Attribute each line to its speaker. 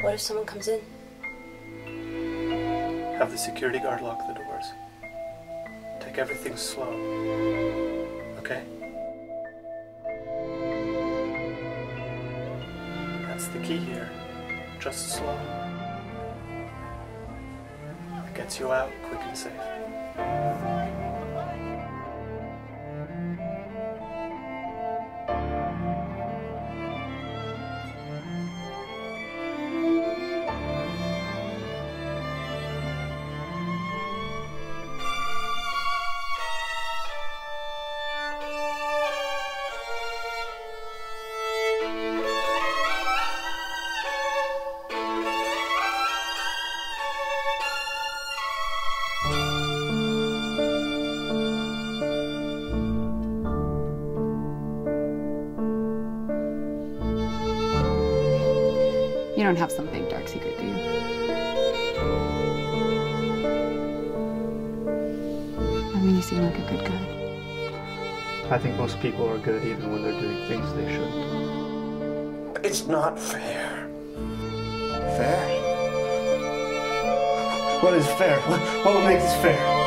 Speaker 1: What if someone comes in?
Speaker 2: Have the security guard lock the doors. Take everything slow. Okay? That's the key here. Just slow. It gets you out quick and safe.
Speaker 3: You don't have some big dark secret, do you? I mean, you seem like a good guy.
Speaker 2: I think most people are good even when they're doing things they shouldn't.
Speaker 4: It's not fair. Fair? What is fair? What makes it fair?